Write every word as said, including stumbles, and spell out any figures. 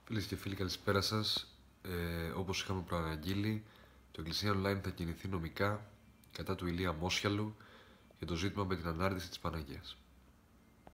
Φίλες και φίλοι, καλησπέρα σας. Ε, όπως είχαμε προαναγγείλει, το Εκκλησία Online θα κινηθεί νομικά κατά του Ηλία Μόσιαλου για το ζήτημα με την ανάρτηση της Παναγίας.